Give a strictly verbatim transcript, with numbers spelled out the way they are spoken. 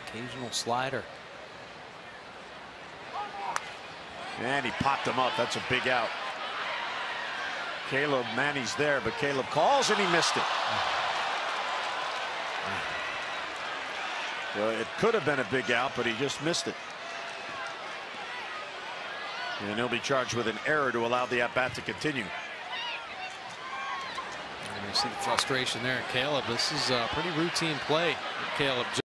Occasional slider. And he popped him up. That's a big out. Caleb Manny's there, but Caleb calls and he missed it. Well, it could have been a big out, but he just missed it. And he'll be charged with an error to allow the at-bat to continue. And you see the frustration there, Caleb. This is a pretty routine play. Caleb